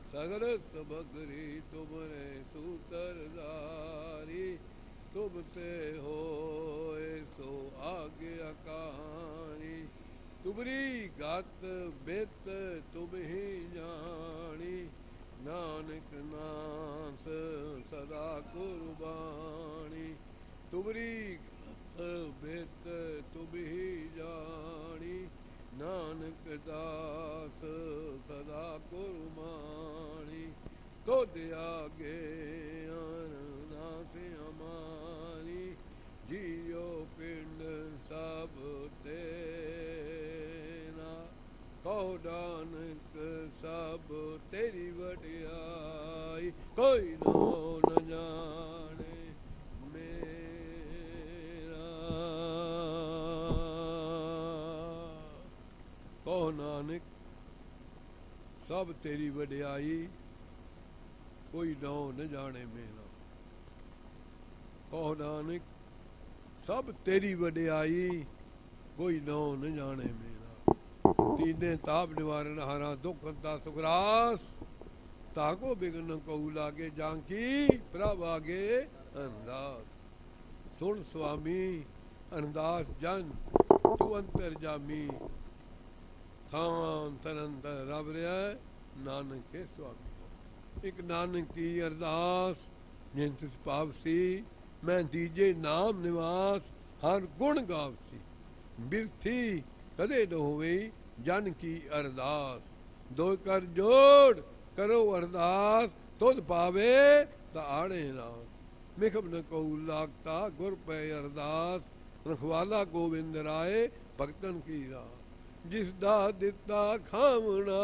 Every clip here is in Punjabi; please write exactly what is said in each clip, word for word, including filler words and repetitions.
सगल सबगरी तुमरे सूत्रधारी, तुम ते होए सो आज्ञा कहानी। तुमरी गत बित तुम ही जानी, नानक नास सदा कुर्बानी। तुमरी गत बित तुम ही जानी, नानक दास सदा कुर्बानी। तुद आगे अरदास हमारी, जियो पिंड सब तेरा। कहो नानक सब तेरी वडियाई, कोई नो न जाने मेरा। कहो नानक सब तेरी वडियाई, कोई नौ न जाने मेरा। कहो नानक सब तेरी वडियाई, कोई नौ न जाने मेरा। तीने ताप निवारण हारा दुख अंता सुखरास, ताको बिघन कहू लागे जांकी, प्रभ आगे अरदास। सुन स्वामी अरदास जन, तू अंतर जामी, थान तरंतर रब रिया नानक के स्वामी। एक नानक की अरदास जिन तिस पावसी, मैं दीजे नाम निवास, हर गुण गावसी। बिरथी कदे न होवे जन की अरदास, दो कर जोड़ करो अरदास, तुद पावे ताड़े नास। मिखम न कहू लागता गुर पे अरदास, रखवाला गोविंद राय भगतन की रास। जिसदा दिता खावना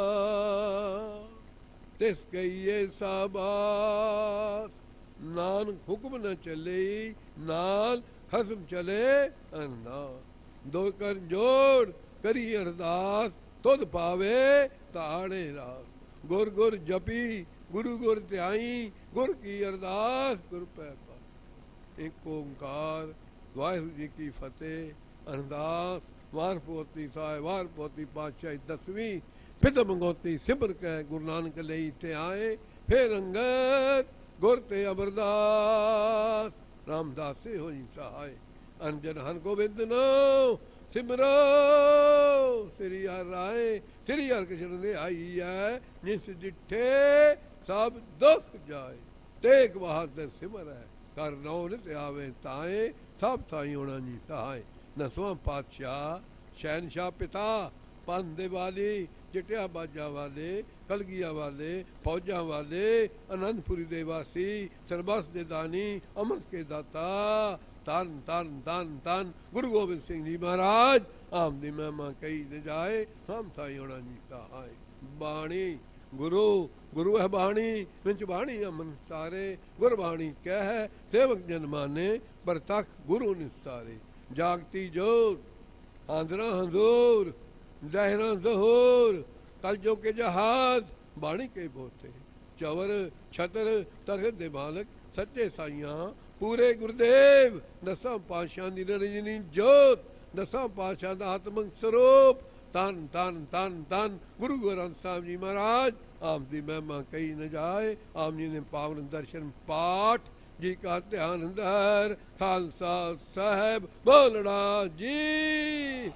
तिस कहिए साबास, नानक हुक्म न चले नाल खसम चले अरदास। दो कर जोड़ करी अरदास, तुद पावे ताड़े रास। गुर गुर जपी गुरु गुर ध्याई, गुर की अरदास गुर पै पास। एक ओंकार वाहिगुरू जी की फतेह। अरदास वार पोती साहिब वार पोती पातशाही दसवीं, फित मंगोती सिमर कै गुरु नानक लई ते आए। फिर अंगत गुर ते अमरदास, रामदास से होई सहाय। अंजन हर गोबिंद नो सिमरो, श्री हर राय श्री हर कृष्ण ने आई है। निस जिठे सब दुख जाए, तेग बहादुर सिमर है। कर नौ नित आवे ताए, सब साई होना जी ताए। नसवां पातशाह शहनशाह पिता, पंथ दे वाली चिटिया बाजा वाले, कलगिया वाले, फौजा वाले, आनंदपुरी दे वासी, सरबस दे दानी, अमृत के दाता। तन तन तन तन गुरु गोबिंद सिंह जी महाराज, आमदी महिमा कही न जाए, हम थाई होना जीता आए। बाणी गुरु गुरु है बाणी, विच बाणी अमन सारे। गुरबाणी कह सेवक जन माने, पर तक गुरु निस्तारे। जागती जोत आंदरा हजूर, जहरा जहूर, कल जो के जहाज बाणी के बोते। चवर छतर तखत दे मालक, सच्चे साइयां पूरे गुरुदेव। दसां पातशाह दी रजनी जोत, दसां पातशाह दा आत्मक स्वरूप। तन तन तन तन गुरु ग्रंथ साहिब जी महाराज, आप दी महिमा कही न जाए। आप जी ने पावन दर्शन पाठ जी का ध्यान धर। खालसा साहब बोलड़ा जी।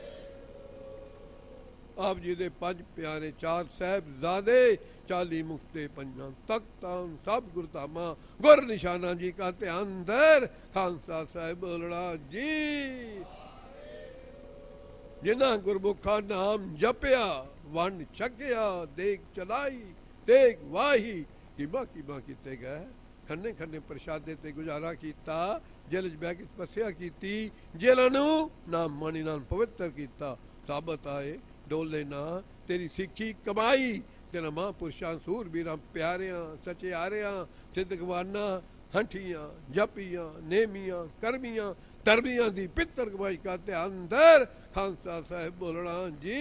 आप जी दे पंज प्यारे चार साहबजादे, चाली मुक्ते पंजा तख्तां सब गुरधामा, गुर निशाना जी का ध्यान धर। खालसा साहब बोलड़ा जी। जिन्हां गुरमुखा नाम जपिया, वंड छकिया, देख चलाई तेग वाही। किबा किबा किते गए, खन्ने खन्ने प्रशादे ते गुजारा कीता। जेल च बह के तपस्या कीती, जेलां नूं नाम मणि नाल पवित्र कीता। साबत आए डोले ना तेरी सिੱਖੀ कमाई, तेरा महापुरुषां सूरबीरां प्यारियां सचियारियां, सिद्धगवाना हंठियां जपियां नेमियां करमियां तरबियां दी पितर कमाई का ध्यान धर। खालसा साहब बोलना जी।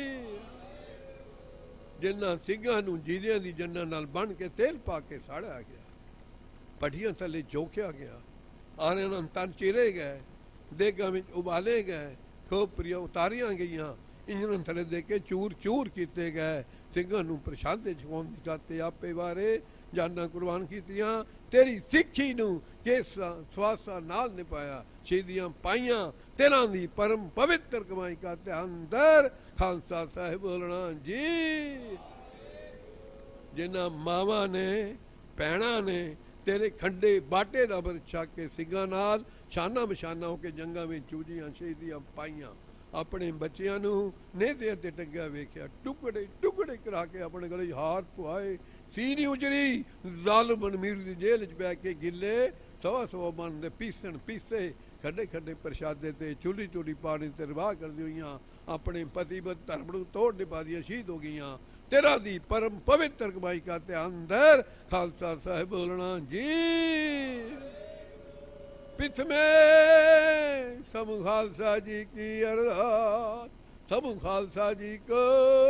जिन्हां सिंघां नूं जीदियां दी जन्नां नाल बन के तेल पा के साड़िया गया, पट्टियां थले चोकिया गया, आने नाल तन चीरे गए, देगां विच उबाले गए, खोपरियां उतारियां गईयां। ਇੰਜਣ ਥੱਲੇ ਦੇ ਕੇ ਚੂਰ ਚੂਰ ਕੀਤੇ ਗਏ। ਸਿੰਘਾਂ ਨੂੰ ਪ੍ਰਸ਼ਾਦੇ ਛਕਾਉਣ ਦੀ ਖਾਤੇ ਆਪੇ ਵਾਰੇ ਜਾਨਾਂ ਕੁਰਬਾਨ ਕੀਤੀਆਂ। ਤੇਰੀ ਸਿੱਖੀ ਨੂੰ ਕੇਸਾਂ ਸਵਾਸਾਂ ਨਾਲ ਨਿਭਾਇਆ, ਸ਼ਹੀਦੀਆਂ ਪਾਈਆਂ। ਤੇਰਾਂ ਦੀ ਪਰਮ ਪਵਿੱਤਰ ਕਮਾਈ ਕਾ ਧਿਆਨ ਦਰ ਖਾਲਸਾ ਸਾਹਿਬ ਬੋਲਣਾ ਜੀ। ਜਿਨ੍ਹਾਂ ਮਾਵਾਂ ਨੇ ਭੈਣਾਂ ਨੇ ਤੇਰੇ ਖੰਡੇ ਬਾਟੇ ਦਾ ਅੰਮ੍ਰਿਤ ਛਕ ਕੇ ਸਿੰਘਾਂ ਨਾਲ ਸ਼ਾਨਾਂ ਬਸ਼ਾਨਾ ਹੋ ਕੇ ਜੰਗਾਂ ਵਿੱਚ ਚੂਜੀਆਂ ਸ਼ਹੀਦੀਆਂ ਪਾਈਆਂ, ਆਪਣੇ ਬੱਚਿਆਂ ਨੂੰ ਨੇਹਤੇ ਤੇ ਟੰਗਿਆ ਵੇਖਿਆ, ਟੁਕੜੇ ਟੁਕੜੇ ਕਰਾ ਕੇ ਆਪਣੇ ਗਲੇ ਹਾਰ ਪਵਾਏ। ਸੀ ਨਹੀਂ ਉਜਰੀ ਜ਼ਾਲਮ ਅਮੀਰ ਦੀ ਜੇਲ੍ਹ 'ਚ ਬਹਿ ਕੇ ਗਿੱਲੇ ਸਵਾ ਸਵਾ ਮਨ ਦੇ ਪੀਸਣ ਪੀਸੇ ਖੱਡੇ ਖੱਡੇ ਪ੍ਰਸ਼ਾਦੇ ਤੇ ਚੁੱਲੀ ਚੁੱਲੀ ਪਾਣੀ ਤੇ ਰਵਾਹ ਕਰਦੀ ਹੋਈਆਂ ਆਪਣੇ ਪਤੀਬਤ ਧਰਮ ਨੂੰ ਤੋੜ ਨਿਭਾਦੀਆਂ ਸ਼ਹੀਦ ਹੋ ਗਈਆਂ। ਤੇਰਾ ਦੀ ਪਰਮ ਪਵਿੱਤਰ ਕਮਾਈ ਕਾ ਧਿਆਨ ਦਰ ਖਾਲਸਾ ਸਾਹਿਬ ਬੋਲਣਾ ਜੀ। ਪਿੱਠ में समूह खालसा जी की अरदास, समूह खालसा जी को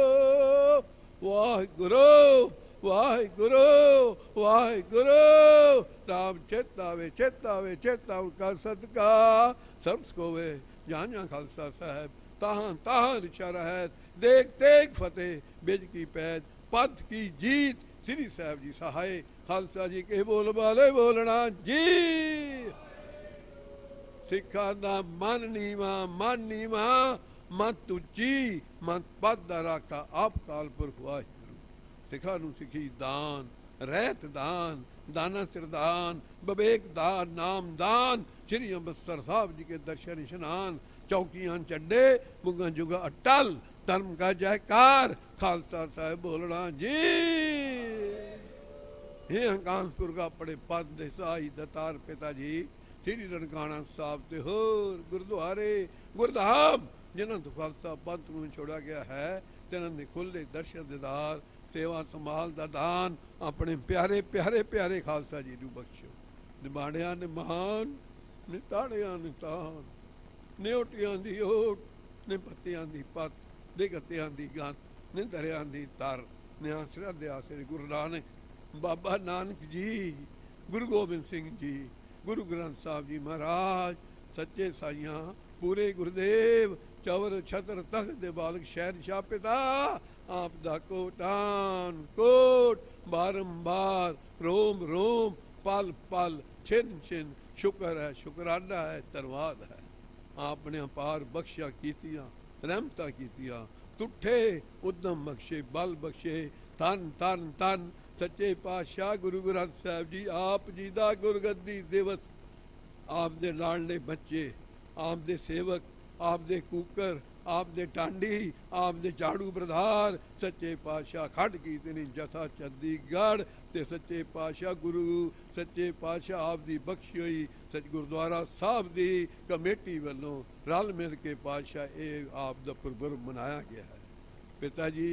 वाहिगुरु वाहिगुरु वाहिगुरु। राम चेतावे चेतावे चेता उनका सदका सर्वस को वे जहाँ जहाँ खालसा साहब तहाँ तहाँ रिशा रहत। देख देख फतेह बिज की पैद पथ की जीत श्री साहब जी सहाय। खालसा जी के बोल वाले बोलना जी। ਸਿੱਖਾਂ ਦਾ ਮਨ ਨੀਵਾ ਮਨ ਨੀਵਾ ਮਤ ਉੱਚੀ ਮਤ ਪਦ ਦਾ ਰਾਖਾ ਆਪ ਕਾਲ ਪੁਰਖ ਵਾਹਿਗੁਰੂ। ਸਿੱਖਾਂ ਨੂੰ ਸਿੱਖੀ ਦਾਨ ਰਹਿਤ ਦਾਨ ਦਾਨਾ ਸਿਰਦਾਨ ਬਵੇਕ ਦਾਨ ਨਾਮ ਦਾਨ। ਸ਼੍ਰੀ ਅੰਮ੍ਰਿਤਸਰ ਸਾਹਿਬ ਜੀ ਕੇ ਦਰਸ਼ਨ ਇਸ਼ਨਾਨ ਚੌਕੀਆਂ ਚੱਡੇ ਮੁਗਾਂ ਜੁਗਾ ਅਟਲ ਧਰਮ ਕਾ ਜੈਕਾਰ। ਖਾਲਸਾ ਸਾਹਿਬ ਬੋਲਣਾ ਜੀ। ਇਹ ਕਾਨਪੁਰ ਦਾ ਬੜੇ ਪਦ ਦੇ ਸਾਈ ਦਤਾਰ ਪਿਤਾ ਜੀ श्री ननकाना साहब ते होर गुरुद्वारे गुरधाम जिन्हों तो खालसा पंथ में छोड़ा गया है, तिन्हों ने खुले दर्शन दीदार सेवा संभाल दा दान अपने प्यारे प्यारे प्यारे खालसा जी नूं बख्शो। निमाड़िया ने महान ने ताड़िया ने तान ने ओटियां दी ओट ने पत्तियां दी पत ने गत्तियां दी गत ने दरियां दी तर ने आसरा दे आसरे गुरु नानक बाबा नानक जी गुरु गोबिंद सिंह जी गुरु ग्रंथ साहब जी महाराज सच्चे साइयां पूरे गुरुदेव चवर छतर तख्त दे बालक शहर शाह पिता आप दा कोटान कोट बारंबार रोम रोम पल पल छिन छिन शुक्र है शुकराना है धन्यवाद है। आपने अपार बख्शिया कीतियां रहमतां कीतियां तुठे उद्यम बख्शे बल बख्शे तन तन तन सच्चे पातशाह गुरु ग्रंथ साहब जी आप जी का गुरगद्दी दिवस आप दे लाडले बच्चे आप दे सेवक आप दे कूकर आप दे टांडी आप दे झाड़ू प्रधार सच्चे पातशाह खड़ की तेनी जथा चंडीगढ़ ते सच्चे पातशाह गुरु सच्चे पातशाह आप दी बख्शी हुई सच गुरुद्वारा साहब दी कमेटी वालों रल मिल के पातशाह ये आप दा पुरब मनाया गया है। पिता जी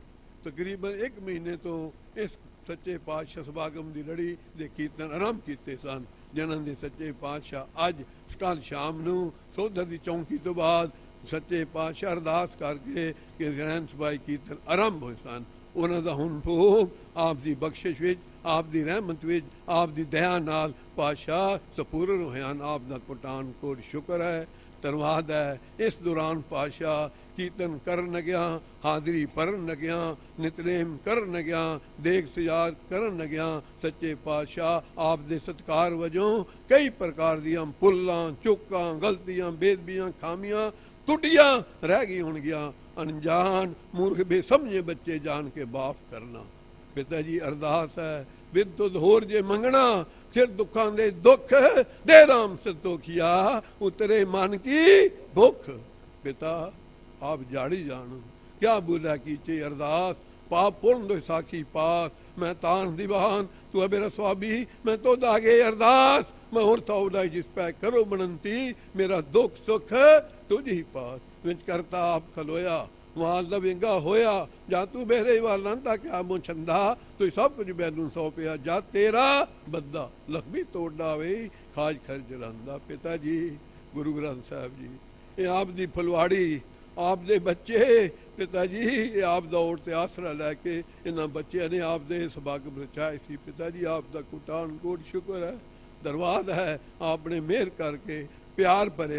तकरीबन एक महीने तो इस सच्चे पातशाह सभागम की लड़ी दे कीर्तन आरंभ किए सन, जिन्हों ने सच्चे पातशाह अज कल शाम नूं सोधर की चौंकी तो बाद सच्चे पातशाह अरदास करके कि ग्रहण सभाई कीर्तन आरंभ होए सन। उन्हों का हुण भोग आप की बख्शिश विच आप की रहमत विच आप की दया नाल पातशाह सपूर्ण होए हन। आप का कोटान कोट शुक्र है धन्यवाद है। इस दौरान पातशाह कीर्तन करन लग्या हाजरी भरन लग्या नितनेम करन लग्या देख सजार करन लग्या सच्चे पातशाह आप दे सत्कार वजों कई प्रकार दियां भुल्लां चुकां गलतियां बेदबियां खामियां टुटियां रह गई होणगियां। अनजान मूर्ख बेसमझे बच्चे जान के माफ करना। पिता जी अरदास है बिन तुद होर जे मंगना सिर दुखां दे दुख दे राम संतोखिया उतरे मन की भुख। पिता आप जाड़ी जान क्या बुला कीचे अरदास पाप पूर्ण दो साखी पास मैं तान दीवान तू है मेरा स्वामी मैं तो दागे अरदास मैं हुण थोड़ा जिस पै करो बनंती मेरा दुख सुख तुझ ही पास विच करता आप खलोया वहां लविंगा होया जा तू मेरे वाल नंदा क्या मुँह छंदा तू सब कुछ मैनू सौंपिया जा तेरा बंदा लखमी तोड़ डावे खाज खर्च रंदा। पिता जी गुरु ग्रंथ साहब जी ये आप दी फुलवाड़ी आप दे बच्चे पिता जी ये आप दा ओट ते आसरा लैके इन्हां बच्चों ने आप दे सभागम रचाए सी। पिता जी आप दा कोटान कोट शुक्र है धन्यवाद है आपने मेहर करके प्यार भरिया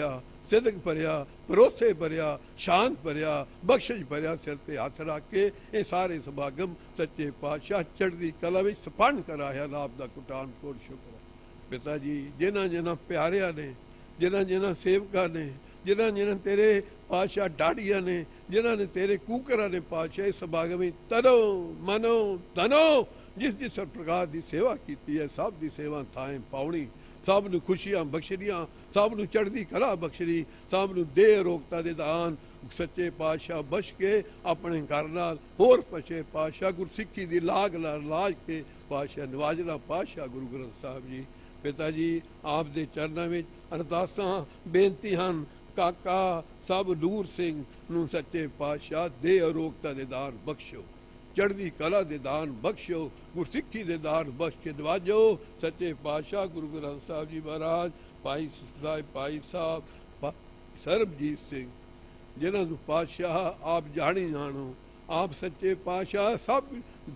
ਸਿਦਕ ਭਰਿਆ, ਭਰੋਸੇ ਭਰਿਆ, ਸ਼ਾਂਤ ਭਰਿਆ, ਬਖਸ਼ਿਸ਼ ਭਰਿਆ ਸਿਰ ਤੇ ਹੱਥ ਰੱਖ ਕੇ ਇਹ ਸਾਰੇ ਸਮਾਗਮ ਸੱਚੇ ਪਾਤਸ਼ਾਹ ਚੜ੍ਹਦੀ ਕਲਾ ਵਿੱਚ ਸੰਪੰਨ ਕਰਾਇਆ। ਲਾਭ ਦਾ ਕੁਟਾਨ ਕੋਟ ਸ਼ੁਕਰ ਪਿਤਾ ਜੀ, ਜਿਨ੍ਹਾਂ ਜਿਨ੍ਹਾਂ ਪਿਆਰਿਆਂ ਨੇ, ਜਿਨ੍ਹਾਂ ਜਿਨ੍ਹਾਂ ਸੇਵਕਾਂ ਨੇ, ਜਿਨ੍ਹਾਂ ਜਿਨ੍ਹਾਂ ਤੇਰੇ ਪਾਤਸ਼ਾਹ ਡਾੜੀਆਂ ਨੇ, ਜਿਨ੍ਹਾਂ ਨੇ ਤੇਰੇ ਕੂਕਰਾਂ ਨੇ ਪਾਤਸ਼ਾਹ ਇਸ ਸਮਾਗਮ ਵਿੱਚ ਤਨੋ ਮਨੋ ਧਨੋ ਜਿਸ ਜਿਸ ਪ੍ਰਕਾਰ ਦੀ ਸੇਵਾ ਕੀਤੀ ਹੈ, ਸਭ ਦੀ ਸੇਵਾ ਥਾਂ ਪਾਉਣੀ, ਸਭ ਨੂੰ ਖੁਸ਼ੀਆਂ ਬਖਸ਼ਣੀਆਂ, ਸਭ ਨੂੰ ਚੜ੍ਹਦੀ ਕਲਾ ਬਖਸ਼ਣੀ, ਸਭ ਨੂੰ ਦੇਹ ਅਰੋਗਤਾ ਦੇ ਦਾਨ ਸੱਚੇ ਪਾਤਸ਼ਾਹ ਬਖਸ਼ ਕੇ ਆਪਣੇ ਘਰ ਨਾਲ ਹੋਰ ਪਛੇ ਪਾਤਸ਼ਾਹ ਗੁਰਸਿੱਖੀ ਦੀ ਲਾਗ ਨਾਲ ਲਾਜ ਕੇ ਪਾਤਸ਼ਾਹ ਨਵਾਜਣਾ ਪਾਤਸ਼ਾਹ ਗੁਰੂ ਗ੍ਰੰਥ ਸਾਹਿਬ ਜੀ। ਪਿਤਾ ਜੀ ਆਪ ਦੇ ਚਰਨਾਂ ਵਿੱਚ ਅਰਦਾਸਾਂ ਬੇਨਤੀ ਹਨ। ਕਾਕਾ ਸਭ ਨੂਰ ਸਿੰਘ ਨੂੰ ਸੱਚੇ ਪਾਤਸ਼ਾਹ ਦੇਹ ਅਰੋਗਤਾ ਦੇ ਦਾਨ ਬਖਸ਼ੋ, ਚੜ੍ਹਦੀ ਕਲਾ ਦੇ ਦਾਨ ਬਖਸ਼ੋ, ਗੁਰਸਿੱਖੀ ਦੇ ਦਾਨ ਬਖਸ਼ ਕੇ ਨਵਾਜੋ। ਸੱਚੇ ਪਾਤਸ਼ਾਹ ਗੁਰੂ ਗ੍ਰੰਥ ਸਾਹਿਬ ਜੀ ਮਹਾਰਾਜ, ਭਾਈ ਸਾਹਿਬ ਭਾਈ ਸਾਹਿਬ ਸਰਬਜੀਤ ਸਿੰਘ, ਜਿਨ੍ਹਾਂ ਨੂੰ ਪਾਤਸ਼ਾਹ ਆਪ ਜਾਣੀ ਜਾਣੋ, ਆਪ ਸੱਚੇ ਪਾਤਸ਼ਾਹ ਸਭ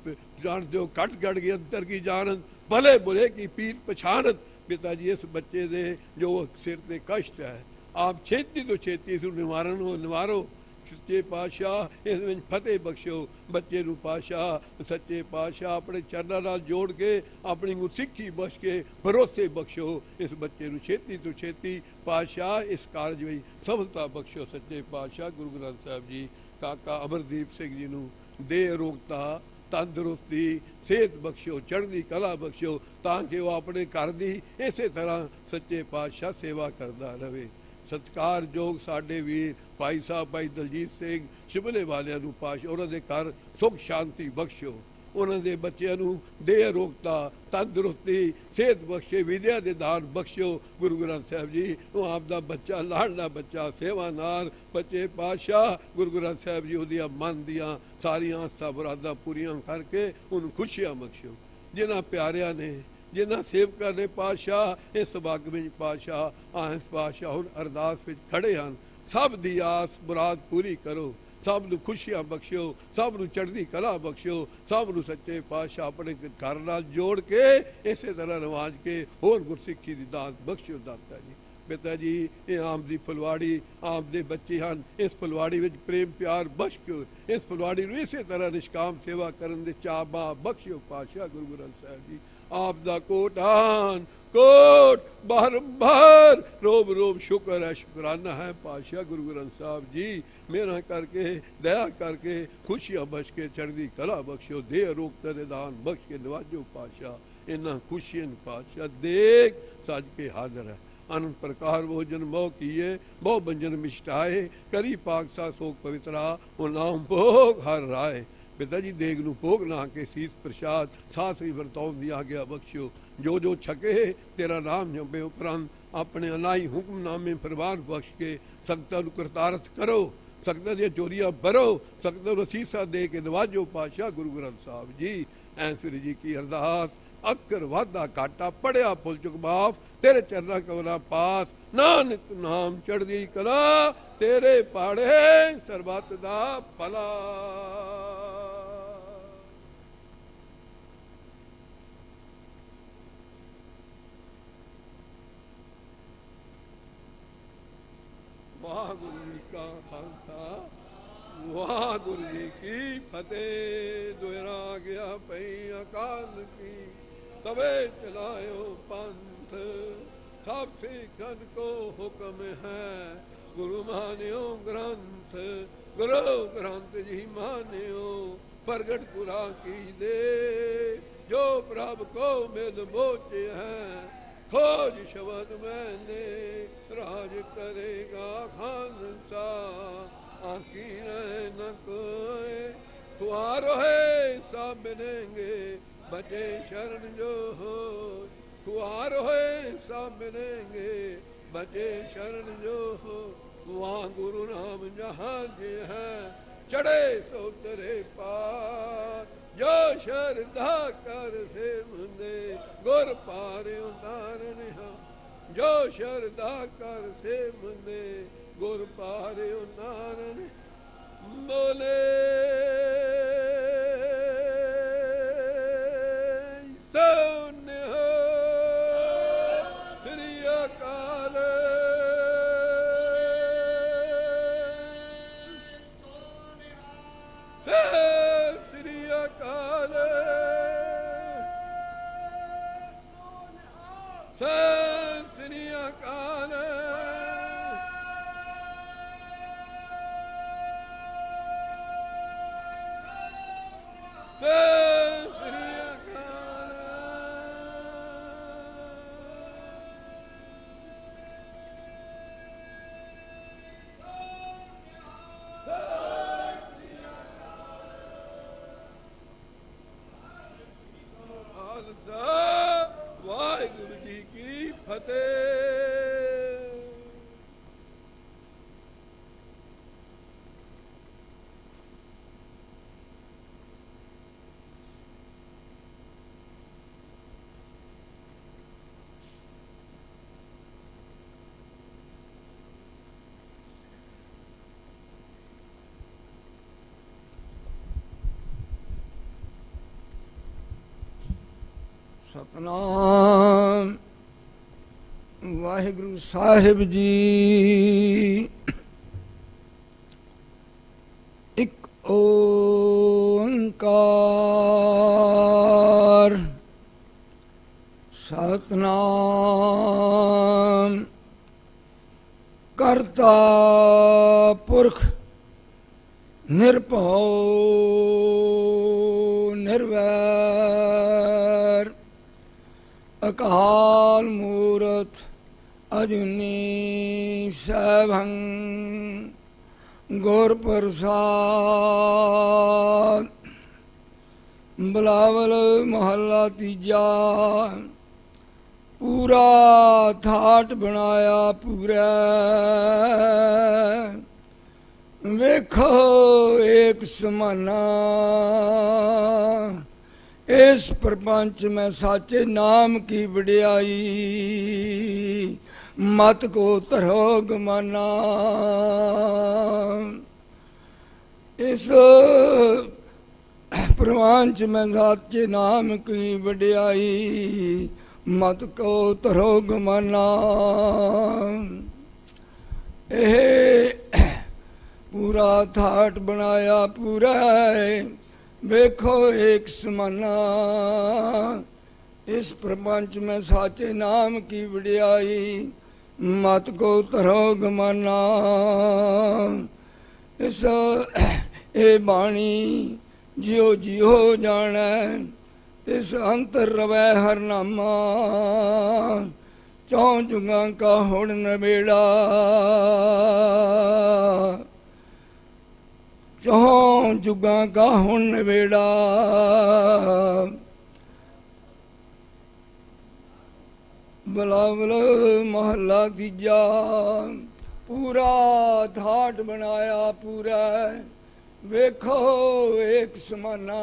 ਜਾਣਦੇ ਹੋ, ਘਟ ਘਟ ਕੇ ਅੰਤਰ ਕੀ ਜਾਣਤ, ਭਲੇ ਬੁਰੇ ਕੀ ਪੀਰ ਪਛਾਣਤ। ਪਿਤਾ ਜੀ ਇਸ ਬੱਚੇ ਦੇ ਜੋ ਸਿਰ ਤੇ ਕਸ਼ਟ ਹੈ, ਆਪ ਛੇਤੀ ਤੋਂ ਛੇਤੀ ਇਸ ਨੂੰ ਨਿਵਾਰਨ ਹੋ ਨਿਵਾਰੋ। ਸੱਚੇ ਪਾਤਸ਼ਾਹ ਇਸ ਵਿੱਚ ਫਤਿਹ ਬਖਸ਼ੋ। ਬੱਚੇ ਨੂੰ ਪਾਤਸ਼ਾਹ ਸੱਚੇ ਪਾਤਸ਼ਾਹ ਆਪਣੇ ਚਰਨਾਂ ਨਾਲ ਜੋੜ ਕੇ ਆਪਣੀ ਗੁਰਸਿੱਖੀ ਬਖਸ਼ ਕੇ ਭਰੋਸੇ ਬਖਸ਼ੋ। ਇਸ ਬੱਚੇ ਨੂੰ ਛੇਤੀ ਤੋਂ ਛੇਤੀ ਪਾਤਸ਼ਾਹ ਇਸ ਕਾਰਜ ਵਿੱਚ ਸਫਲਤਾ ਬਖਸ਼ੋ। ਸੱਚੇ ਪਾਤਸ਼ਾਹ ਗੁਰੂ ਗ੍ਰੰਥ ਸਾਹਿਬ ਜੀ ਕਾਕਾ ਅਮਰਦੀਪ ਸਿੰਘ ਜੀ ਨੂੰ ਦੇਹ ਅਰੋਗਤਾ, ਤੰਦਰੁਸਤੀ, ਸਿਹਤ ਬਖਸ਼ੋ, ਚੜ੍ਹਦੀ ਕਲਾ ਬਖਸ਼ੋ, ਤਾਂ ਕਿ ਉਹ ਆਪਣੇ ਘਰ ਦੀ ਇਸੇ ਤਰ੍ਹਾਂ ਸੱਚੇ ਪਾਤਸ਼ਾਹ ਸੇਵਾ ਕਰਦਾ ਰਹੇ। ਸਤਿਕਾਰਯੋਗ ਸਾਡੇ ਵੀਰ ਭਾਈ ਸਾਹਿਬ ਭਾਈ ਦਲਜੀਤ ਸਿੰਘ ਸ਼ਿਮਲੇ ਵਾਲਿਆਂ ਨੂੰ ਪਾਤਸ਼ਾਹ ਉਹਨਾਂ ਦੇ ਘਰ ਸੁਖ ਸ਼ਾਂਤੀ ਬਖਸ਼ੋ, ਉਹਨਾਂ ਦੇ ਬੱਚਿਆਂ ਨੂੰ ਦੇਹ ਅਰੋਗਤਾ, ਤੰਦਰੁਸਤੀ, ਸਿਹਤ ਬਖਸ਼ੇ, ਵਿਦਿਆ ਦੇ ਦਾਨ ਬਖਸ਼ੋ। ਗੁਰੂ ਗ੍ਰੰਥ ਸਾਹਿਬ ਜੀ ਉਹ ਆਪ ਦਾ ਬੱਚਾ, ਲਾਡਲਾ ਬੱਚਾ, ਸੇਵਾ ਨਾਲ ਬੱਚੇ ਪਾਤਸ਼ਾਹ ਗੁਰੂ ਗ੍ਰੰਥ ਸਾਹਿਬ ਜੀ ਉਹਦੀਆਂ ਮਨ ਦੀਆਂ ਸਾਰੀਆਂ ਆਸਾਂ ਮੁਰਾਦਾਂ ਪੂਰੀਆਂ ਕਰਕੇ ਉਹਨੂੰ ਖੁਸ਼ੀਆਂ ਬਖਸ਼ੋ। ਜਿਨ੍ਹਾਂ ਪਿਆਰਿਆਂ ਨੇ, ਜਿਨ੍ਹਾਂ ਸੇਵਕਾਂ ਨੇ ਪਾਤਸ਼ਾਹ ਇਸ ਸਮਾਗਮ ਵਿੱਚ ਪਾਤਸ਼ਾਹ ਆਇਸ ਪਾਤਸ਼ਾਹ ਹੁਣ ਅਰਦਾਸ ਵਿੱਚ ਖੜੇ ਹਨ, ਸਭ ਦੀ ਆਸ ਮੁਰਾਦ ਪੂਰੀ ਕਰੋ, ਸਭ ਨੂੰ ਖੁਸ਼ੀਆਂ ਬਖਸ਼ੋ, ਸਭ ਨੂੰ ਚੜ੍ਹਦੀ ਕਲਾ ਬਖਸ਼ੋ, ਸਭ ਨੂੰ ਸੱਚੇ ਪਾਤਸ਼ਾਹ ਆਪਣੇ ਘਰ ਨਾਲ ਜੋੜ ਕੇ ਇਸੇ ਤਰ੍ਹਾਂ ਨਵਾਜ ਕੇ ਹੋਰ ਗੁਰਸਿੱਖੀ ਦੀ ਦਾਤ ਬਖਸ਼ੋ। ਦਾਤਾ ਜੀ ਪਿਤਾ ਜੀ ਇਹ ਆਮ ਦੀ ਫੁਲਵਾੜੀ, ਆਪ ਦੇ ਬੱਚੇ ਹਨ, ਇਸ ਫੁਲਵਾੜੀ ਵਿੱਚ ਪ੍ਰੇਮ ਪਿਆਰ ਬਖਸ਼ ਕੇ ਇਸ ਫੁਲਵਾੜੀ ਨੂੰ ਇਸੇ ਤਰ੍ਹਾਂ ਨਿਸ਼ਕਾਮ ਸੇਵਾ ਕਰਨ ਦੇ ਚਾਅ ਬਾਹ ਬਖਸ਼ਿਓ ਪਾਤਸ਼ਾਹ ਗੁਰੂ ਗ੍ਰੰਥ ਸਾਹਿਬ ਜੀ। ਆਪ ਦਾ ਕੋਟਾਨ ਕੋਟ ਬਾਰੰਬਾਰ ਰੋਬ ਰੋਬ ਸ਼ੁਕਰ ਹੈ, ਸ਼ੁਕਰਾਨਾ ਹੈ ਪਾਤਸ਼ਾਹ ਗੁਰੂ ਗ੍ਰੰਥ ਸਾਹਿਬ ਜੀ। ਮੇਰਾ ਕਰਕੇ ਦਇਆ ਕਰਕੇ ਖੁਸ਼ੀਆਂ ਬਖਸ਼ ਕੇ ਚੜ੍ਹਦੀ ਕਲਾ ਬਖਸ਼ਿਓ, ਦੇਹ ਅਰੋਗਤਾ ਦੇ ਦਾਨ ਬਖਸ਼ ਕੇ ਨਵਾਜੋ ਪਾਤਸ਼ਾਹ। ਇਹਨਾਂ ਖੁਸ਼ੀਆਂ ਪਾਤਸ਼ਾਹ ਦੇਖ ਸੱਜ ਕੇ ਹਾਜ਼ਰ ਹੈ। ਅਨੰਦ ਪ੍ਰਕਾਰ ਭੋਜਨ ਬਹੁ ਕੀਏ, ਬਹੁ ਬੰਜਨ ਮਿਸ਼ਟਾਏ, ਕਰੀ ਪਾਕ ਸਾ ਸੋਕ ਪਵਿਤਰਾ, ਉਹ ਨਾਮ ਭੋਗ ਹਰ ਰਾਏ। ਪਿਤਾ ਜੀ ਦੇਗ ਨੂੰ ਭੋਗ ਲਾ ਕੇ ਸੀਸ ਪ੍ਰਸ਼ਾਦ ਸਾਥ ਹੀ ਵਰਤਾਉਣ ਦੀ ਆਗਿਆ ਬਖਸ਼ਿਓ। ਜੋ ਜੋ ਛਕੇ ਤੇਰਾ ਨਾਮ ਜਪੇ ਉਪਰੰਤ ਆਪਣੇ ਅਨਾਈ ਹੁਕਮਨਾਮੇ ਪ੍ਰਵਾਨ ਬਖਸ਼ ਕੇ ਸੰਗਤਾਂ ਨੂੰ ਕਰਤਾਰਥ ਕਰੋ, ਸੰਗਤਾਂ ਦੀਆਂ ਚੋਰੀਆਂ ਭਰੋ, ਸੰਗਤਾਂ ਨੂੰ ਅਸੀਸਾਂ ਦੇ ਕੇ ਨਵਾਜੋ ਪਾਤਸ਼ਾਹ ਗੁਰੂ ਗ੍ਰੰਥ ਸਾਹਿਬ ਜੀ। ਐਸਵਰੀ ਜੀ ਕੀ ਅਰਦਾਸ, ਅਕਰ ਵਾਧਾ ਘਾਟਾ ਪੜਿਆ ਭੁੱਲ ਚੁੱਕ ਮਾਫ, ਤੇਰੇ ਚਰਨਾਂ ਕਮਲਾਂ ਪਾਸ, ਨਾਨਕ ਨਾਮ ਚੜ੍ਹਦੀ ਕਲਾ, ਤੇਰੇ ਪਾੜੇ ਸਰਬੱਤ ਦਾ ਭਲਾ। ਵਾਹਿਗੁਰੂ ਜੀ ਕਾ ਖਾਲਸਾ, ਵਾਹਿਗੁਰੂ ਜੀ ਕੀ ਫਤਿਹ। ਦੁਹਰਾ ਗਿਆ ਪਈ ਅਕਾਲ ਕੀ, ਤਵੇ ਚਲਾਇਓ ਪੰਥ, ਸਭ ਸਿੱਖਨ ਕੋ ਹੁਕਮ ਹੈ, ਗੁਰੂ ਮਾਨਿਓ ਗ੍ਰੰਥ, ਗੁਰੂ ਗ੍ਰੰਥ ਜੀ ਮਾਨਿਓ, ਪ੍ਰਗਟ ਕੁਰਾ ਕੀ ਦੇ, ਜੋ ਪ੍ਰਭ ਕੋ ਮਿਲ ਮੋਚੇ ਹੈ, खोज शब्द मैंने, राज करेगा खानसा, आकी रहे न कोई, खुआरो है सब मिलेंगे, बचे शरण जो हो, खुआरो है सब मिलेंगे, बचे शरण जो हो। वहाँ गुरु नाम जहाँ जे है, चढ़े सो तेरे पार, जो शरधा कर से मुंदे, गुर पार उतारन हम, जो शरधा कर से मुंदे, गुर पार उतारन। बोले सोने हो श्री अकाल। ਸਤਨਾਮ ਵਾਹਿਗੁਰੂ ਸਾਹਿਬ ਜੀ। ਇੱਕ ਓੰਕਾਰ ਸਤਨਾਮ ਕਰਤਾ ਪੁਰਖ ਨਿਰਭਉ ਨਿਰਵੈਰ ਅਕਾਲ ਮੂਰਤ ਅਜੂਨੀ ਸੈਭੰ ਗੁਰ ਪ੍ਰਸਾਦ। ਬਿਲਾਵਲ ਮਹੱਲਾ ਤੀਜਾ। ਪੂਰਾ ਥਾਟ ਬਣਾਇਆ ਪੂਰਾ ਵੇਖੋ ਏਕ ਸਮਾਨਾ। ਇਸ ਪ੍ਰਪੰਚ ਮੈਂ ਸਾਚੇ ਨਾਮ ਕੀ ਵਡਿਆਈ ਮਤ ਕੋ ਧਰੋ ਗਮਾਨਾ। ਇਸ ਪ੍ਰਪੰਚ ਮੈਂ ਸਾਚੇ ਨਾਮ ਕੀ ਵਡਿਆਈ ਮਤ ਕੋ ਧਰੋ ਗਮਾਨਾ। ਇਹ ਪੂਰਾ ਥਾਟ ਬਣਾਇਆ ਪੂਰਾ ਵੇਖੋ ਏਕ ਸਮਾਨਾ। ਇਸ ਪ੍ਰਪੰਚ ਮੈਂ ਸਾਚੇ ਨਾਮ ਕੀ ਵਡਿਆਈ ਮਤ ਕੋ ਧਰੋ ਗਮਾਨਾ। ਇਸ ਇਹ ਬਾਣੀ ਜਿਉ ਜਿਉ ਜਾਣੈ ਤਿਸ ਅੰਤਰ ਰਵੈ ਹਰਨਾਮਾ। ਚੌਂ ਜੁਗਾਂ ਕਾ ਹੁਣ ਨਬੇੜਾ ਚੌਂ ਜੁਗਾਂ ਕਾ ਹੁਣ ਨਬੇੜਾ। ਬਿਲਾਵਲ ਮਹੱਲਾ ਤੀਜਾ। ਪੂਰਾ ਥਾਟ ਬਣਾਇਆ ਪੂਰਾ ਵੇਖੋ ਏਕ ਸਮਾਨਾ।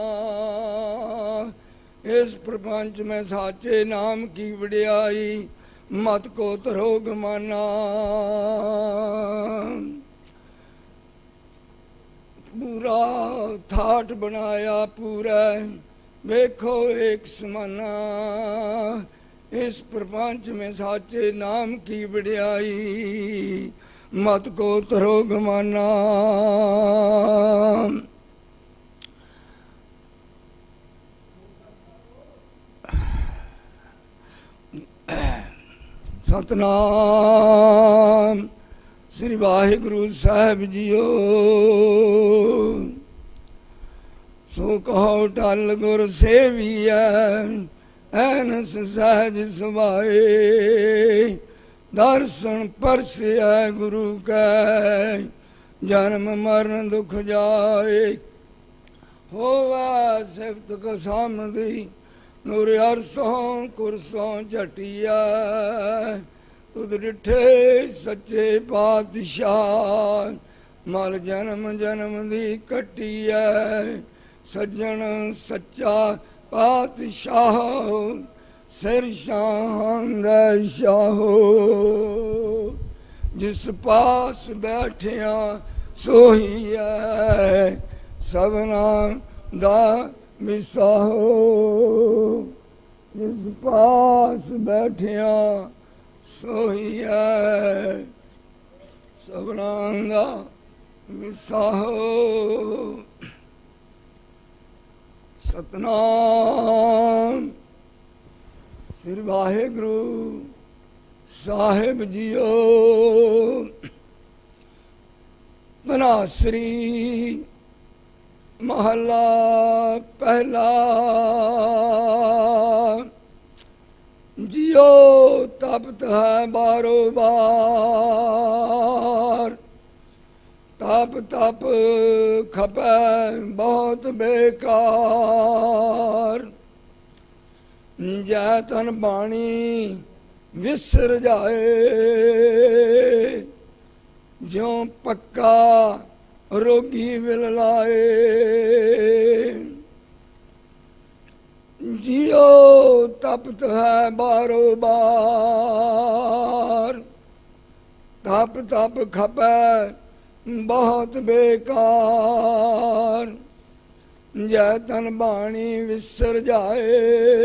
ਇਸ ਪ੍ਰਪੰਚ ਮੈਂ ਸਾਚੇ ਨਾਮ ਕੀ ਵਡਿਆਈ ਮਤ ਕੋ ਧਰੋ ਗਮਾਨਾ। ਪੂਰਾ ਥਾਟ ਬਣਾਇਆ ਪੂਰਾ ਵੇਖੋ ਏਕ ਸਮਾਨਾ। ਇਸ ਪ੍ਰਪੰਚ ਮੈਂ ਸਾਚੇ ਨਾਮ ਕੀ ਵਡਿਆਈ ਮਤ ਕੋ ਧਰੋ ਗਮਾਨਾ। ਸਤਨਾਮ ਸ੍ਰੀ ਵਾਹਿਗੁਰੂ ਸਾਹਿਬ ਜੀਓ। ਸੋ ਕਹੋ ਟਲ ਗੁਰ ਸੇਵੀਐ ਐਨਸ ਸਹਿਜ ਸੁਭਾਏ। ਦਰਸ਼ਨ ਪਰਸਿਐ ਗੁਰੂ ਕੈ ਜਨਮ ਮਰਨ ਦੁਖ ਜਾਏ। ਹੋਵੈ ਸਿਫਤ ਕੋ ਸਾਮਦੀ ਨੂਰ ਅਰਸੋਂ ਕੁਰਸੋਂ ਝਟੀਐ। ਤੁਧ ਡਿਠੇ ਸੱਚੇ ਪਾਤਸ਼ਾਹ ਮਲ ਜਨਮ ਜਨਮ ਦੀ ਕੱਟੀਐ। ਸੱਜਣ ਸੱਚਾ ਪਾਤਸ਼ਾਹ ਸਿਰ ਸ਼ਾਹਾਂ ਦਾ ਸ਼ਾਹੋ। ਜਿਸ ਪਾਸ ਬੈਠਿਆ ਸੋਈ ਹੈ ਸਭਨਾ ਦਾ ਮਿਸਾਹੋ। ਜਿਸ ਪਾਸ ਬੈਠਿਆ ਸੋਈ ਹੈ ਸਭਨਾ ਦਾ ਮਿਸਾਹੋ। ਸਤਨਾਮ ਸ੍ਰੀ ਵਾਹਿਗੁਰੂ ਸਾਹਿਬ ਜੀਓ। ਬਨਾਸਰੀ ਮਹੱਲਾ ਪਹਿਲਾ। ਜਿਉ ਤਪਤ ਹੈ ਬਾਰੋ ਬਾਰ। ਤਪ ਤਪ ਖਪੈ ਬਹੁਤ ਬੇਕਾਰ। ਜੈ ਤਨ ਬਾਣੀ ਵਿਸਰ ਜਾਏ। ਜਿਉ ਪੱਕਾ ਰੋਗੀ ਵਿਲ ਲਾਏ। ਜਿਉ ਤਪਤ ਹੈ ਬਾਰੋ ਬਾਰ। ਤਪ ਤਪ ਖਪੈ ਬਹੁਤ ਬੇਕਾਰ। ਜੈ ਤਨ ਬਾਣੀ ਵਿਸਰ ਜਾਏ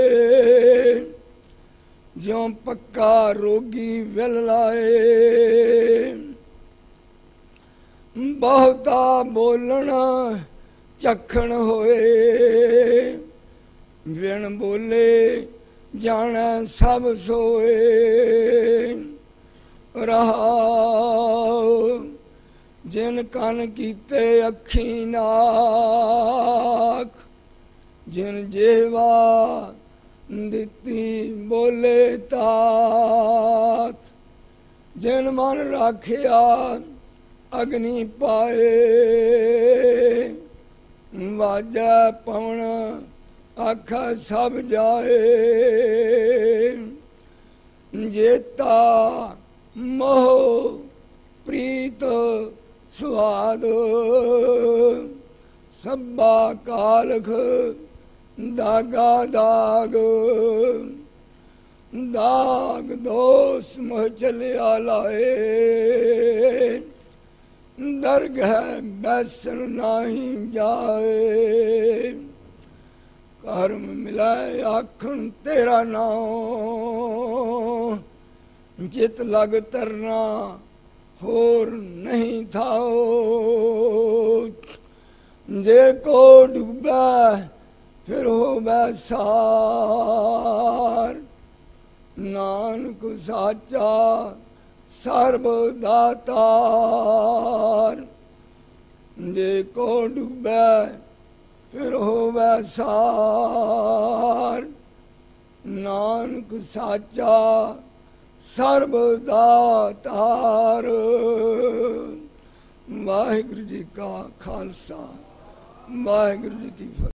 ਜਿਉ ਪੱਕਾ ਰੋਗੀ ਵਿਲ ਲਾਏ ਬਹੁਤਾ ਬੋਲਣਾ ਚਖਣ ਹੋਏ ਵਿਣ ਬੋਲੇ ਜਾਣੈ ਸਭ ਸੋਏ ਰਹਾਉ ਜਿਨ ਕੰਨ ਕੀਤੇ ਅੱਖੀ ਨਾਕ ਜਿਨ ਜੇਵਾ ਦਿੱਤੀ ਬੋਲੇ ਤਾਤ ਜਿਨ ਮਨ ਰਾਖਿਆ ਅਗਨੀ ਪਾਏ ਵਾਜੈ ਪਵਨ ਆਖਾ ਸਭ ਜਾਏ ਜੇਤਾ ਮੋਹ ਪ੍ਰੀਤ ਸੁਆਦ ਸਭਾ ਕਾਲਖ ਦਾਗਾ ਦਾਗ ਦਾਗ ਦੋਸ ਮੋਹ ਚਲਿਆ ਲਾਏ ਦਰਗਹਿ ਬੈਸਣ ਨਾਹੀ ਜਾਏ ਕਰਮ ਮਿਲਾਏ ਆਖਣ ਤੇਰਾ ਨਾਮ ਜਿਤ ਲਗ ਤਰਨਾ ਹੋਰ ਨਹੀਂ ਥਾਓ ਜੇ ਕੋ ਡੁੱਬਾ ਫਿਰ ਹੋਵੇ ਸਾਰ ਨਾਨਕ ਸਾਚਾ ਸਰਬ ਦਾਤਾਰ ਜੇ ਕੋ ਡੁੱਬੈ ਫਿਰ ਹੋਵੇ ਸਾਰ ਨਾਨਕ ਸਾਚਾ ਸਰਬ ਦਾਤਾਰ। ਵਾਹਿਗੁਰੂ ਜੀ ਕਾ ਖਾਲਸਾ ਵਾਹਿਗੁਰੂ ਜੀ ਕੀ ਫਤਿਹ।